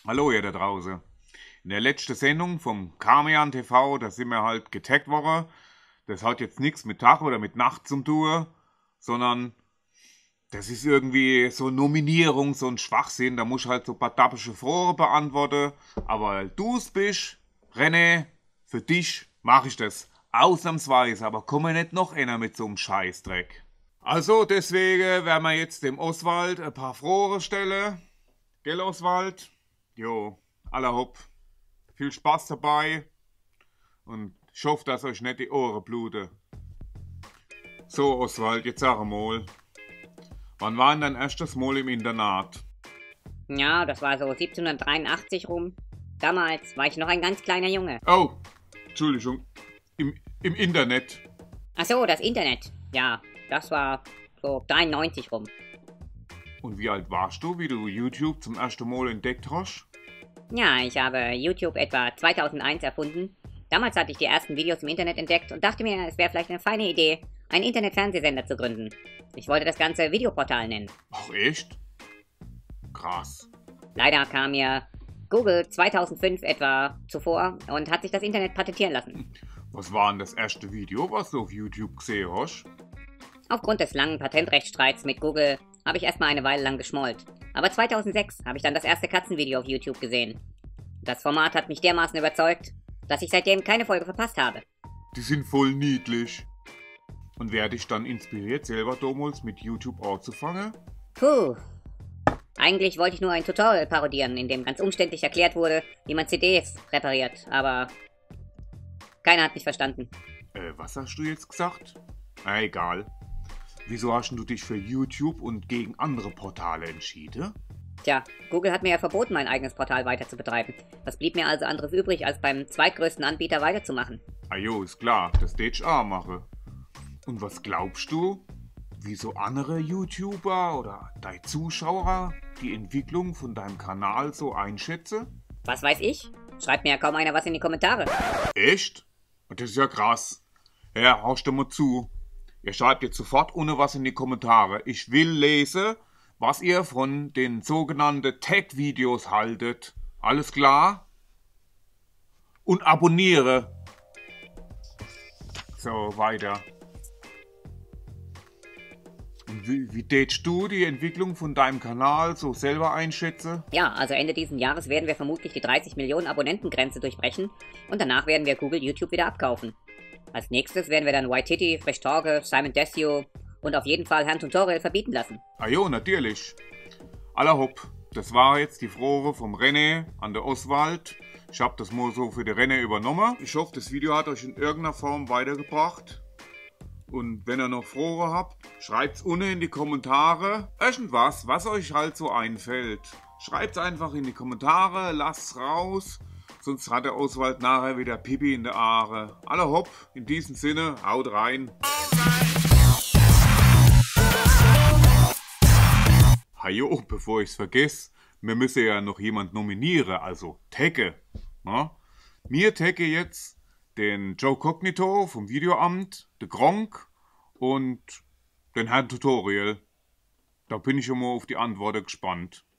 Hallo ihr da draußen. In der letzten Sendung vom Kamian TV, da sind wir halt getaggt worden. Das hat jetzt nichts mit Tag oder mit Nacht zu tun, sondern das ist irgendwie so eine Nominierung, so ein Schwachsinn. Da muss ich halt so ein paar dappische Fragen beantworten. Aber weil du's bist, René, für dich mache ich das. Ausnahmsweise, aber komme nicht noch einer mit so einem Scheißdreck. Also deswegen werden wir jetzt dem Oswald ein paar Fragen stellen. Gell, Oswald? Jo, aller hopp. Viel Spaß dabei und ich hoffe, dass euch nicht die Ohren bluten. So, Oswald, jetzt sag mal, wann war denn dein erstes Mal im Internat? Ja, das war so 1783 rum. Damals war ich noch ein ganz kleiner Junge. Oh, Entschuldigung, im Internet. Ach so, das Internet. Ja, das war so 93 rum. Und wie alt warst du, wie du YouTube zum ersten Mal entdeckt hast? Ja, ich habe YouTube etwa 2001 erfunden. Damals hatte ich die ersten Videos im Internet entdeckt und dachte mir, es wäre vielleicht eine feine Idee, einen Internet-Fernsehsender zu gründen. Ich wollte das Ganze Videoportal nennen. Ach echt? Krass. Leider kam mir Google 2005 etwa zuvor und hat sich das Internet patentieren lassen. Was war denn das erste Video, was du auf YouTube gesehen hast? Aufgrund des langen Patentrechtsstreits mit Google habe ich erstmal eine Weile lang geschmollt. Aber 2006 habe ich dann das erste Katzenvideo auf YouTube gesehen. Das Format hat mich dermaßen überzeugt, dass ich seitdem keine Folge verpasst habe. Die sind voll niedlich. Und wer dich dann inspiriert, selber damals mit YouTube anzufangen? Puh. Eigentlich wollte ich nur ein Tutorial parodieren, in dem ganz umständlich erklärt wurde, wie man CDs repariert, aber keiner hat mich verstanden. Was hast du jetzt gesagt? Egal. Wieso hast du dich für YouTube und gegen andere Portale entschieden? Tja, Google hat mir ja verboten, mein eigenes Portal weiter zu betreiben. Was blieb mir also anderes übrig, als beim zweitgrößten Anbieter weiterzumachen? Jo, ist klar, das tät ich auch mache. Und was glaubst du, wieso andere YouTuber oder deine Zuschauer die Entwicklung von deinem Kanal so einschätzen? Was weiß ich? Schreibt mir ja kaum einer was in die Kommentare. Echt? Das ist ja krass. Ja, hörst du mal zu. Ihr schreibt jetzt sofort ohne was in die Kommentare. Ich will lesen, was ihr von den sogenannten Tag-Videos haltet. Alles klar? Und abonniere. So, weiter. Und wie tätst du die Entwicklung von deinem Kanal so selber einschätzen? Ja, also Ende dieses Jahres werden wir vermutlich die 30 Millionen Abonnentengrenze durchbrechen und danach werden wir Google YouTube wieder abkaufen. Als nächstes werden wir dann Waititi, Fresh Torge, Simon Desio und auf jeden Fall Herrn Tutorial verbieten lassen. Jo, natürlich. Aller hopp, das war jetzt die Frage vom René an der Oswald. Ich habe das mal so für den René übernommen. Ich hoffe, das Video hat euch in irgendeiner Form weitergebracht. Und wenn ihr noch Fragen habt, schreibt's unten in die Kommentare. Irgendwas, was euch halt so einfällt. Schreibt's einfach in die Kommentare, lasst's raus. Sonst hat der Oswald nachher wieder Pipi in der Aare. Aller hopp, in diesem Sinne, haut rein. Hajo, bevor ich's vergesse, wir müssen ja noch jemand nominieren, also tagge. Na? Mir tagge jetzt den Joe Cognito vom Videoamt, den Gronk und den Herrn Tutorial. Da bin ich schon mal auf die Antworten gespannt.